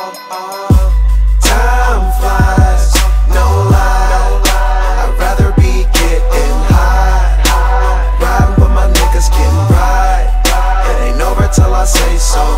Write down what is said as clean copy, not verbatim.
Time flies, no lie. I'd rather be getting high. Riding with my niggas getting right. It ain't over till I say so.